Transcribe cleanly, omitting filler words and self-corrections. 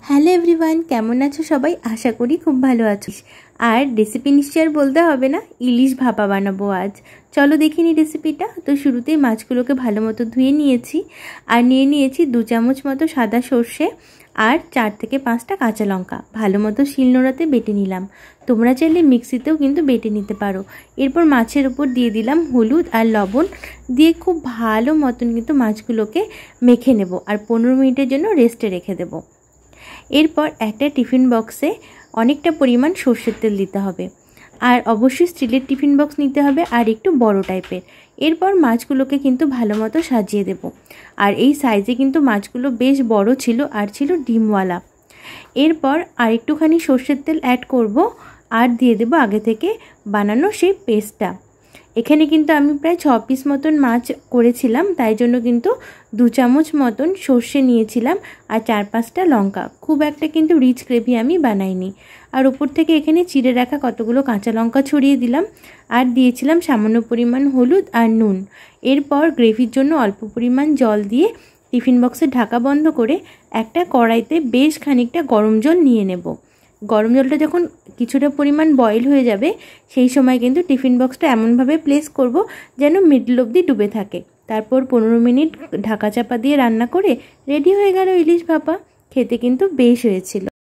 Hello everyone, কেমন আছো সবাই? আশা করি খুব ভালো আছো। আর রেসিপি নিশ্চয় আর বলতে হবে না, ইলিশ ভাপা বানাবো আজ। চলো দেখে নিই রেসিপিটা। তো শুরুতেই মাছগুলোকে ভালো মতো ধুয়ে নিয়েছি আর নিয়ে নিয়েছি 2 চামচ মতো সাদা সর্ষে আর 4 থেকে 5টা কাঁচা লঙ্কা ভালো মতো শিলনোড়াতে বেটে নিলাম। তোমরা চাইলে মিক্সিতেও কিন্তু বেটে নিতে পারো। এরপর মাছের উপর দিয়ে দিলাম হলুদ আর লবণ দিয়ে খুব ভালো মতন কিন্তু মাছগুলোকে মেখে নেব আর 15 মিনিটের জন্য রেস্টে রেখে দেবো। এরপর একটা টিফিন বক্সে অনেকটা পরিমাণ সর্ষের তেল দিতে হবে আর অবশ্যই স্টিলের টিফিন বক্স নিতে হবে আর একটু বড় টাইপের। এরপর মাছগুলোকে কিন্তু ভালো মতো সাজিয়ে দেব। আর এই সাইজে কিন্তু মাছগুলো বেশ বড় ছিল আর ছিল ডিমওয়ালা। এরপর আর একটুখানি সর্ষের তেল অ্যাড করব আর দিয়ে দেব আগে থেকে বানানো সেই পেস্টটা। এখানে কিন্তু আমি প্রায় 6 পিস মতন মাছ করেছিলাম, তাই জন্য কিন্তু 2 চামচ মতন সর্ষে নিয়েছিলাম আর 4-5টা লঙ্কা। খুব একটা কিন্তু রিচ গ্রেভি আমি বানাইনি। আর উপর থেকে এখানে চিড়ে রাখা কতগুলো কাঁচা লঙ্কা ছড়িয়ে দিলাম আর দিয়েছিলাম সামান্য পরিমাণ হলুদ আর নুন। এরপর গ্রেভির জন্য অল্প পরিমাণ জল দিয়ে টিফিন বক্সের ঢাকা বন্ধ করে একটা কড়াইতে বেশ খানিকটা গরম জল নিয়ে নেব। গরম জলটা যখন কিছুটা পরিমাণ বয়েল হয়ে যাবে সেই সময় কিন্তু টিফিন বক্সটা এমনভাবে প্লেস করব যেন মিডল অবধি ডুবে থাকে। তারপর 15 মিনিট ঢাকা চাপা দিয়ে রান্না করে রেডি হয়ে গেল ইলিশ ভাপা। খেতে কিন্তু বেশ হয়েছিল।